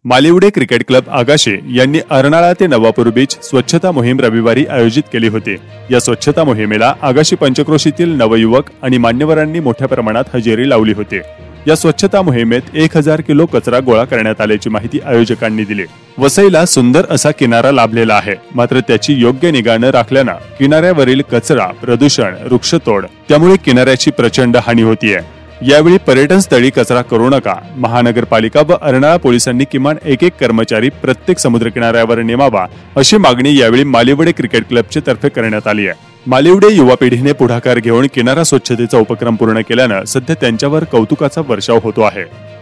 मालिवडे cricket club Agashe यांनी अर्नाळा ते Navapur beach स्वच्छता मोहीम रविवारी आयोजित केली होती। या स्वच्छता मोहिमेला आगाशे पंचक्रोशीतील नवयुवक आणि मान्यवरांनी मोठ्या प्रमाणात हजेरी लावली होती। या स्वच्छता मोहिमेत 1000 किलो कचरा गोळा करण्यात आल्याची माहिती आयोजकांनी दिली। वसईला सुंदर असा किनारा लाभलेला आहे, मात्र त्याची योग्य निगा न राखल्याने किनाऱ्यावरील कचरा, प्रदूषण, वृक्षतोड त्यामुळे किनाऱ्याची प्रचंड हानी होतीये। यावेळी पर्यटन स्थळी कचरा करू नका, महानगरपालिका व अर्नाळा पोलिसांनी किमान एक कर्मचारी प्रत्येक समुद्रकिनाऱ्यावर नेमावा अशी मागणी यावेळी मालिवडे क्रिकेट क्लबचे तर्फे करण्यात आली आहे। मालिवडे युवा पिढीने पुढाकार घेऊन किनारा स्वच्छतेचा उपक्रम पूर्ण केल्याने सध्या त्यांच्यावर कौतुकाचा वर्षाव होतो आहे।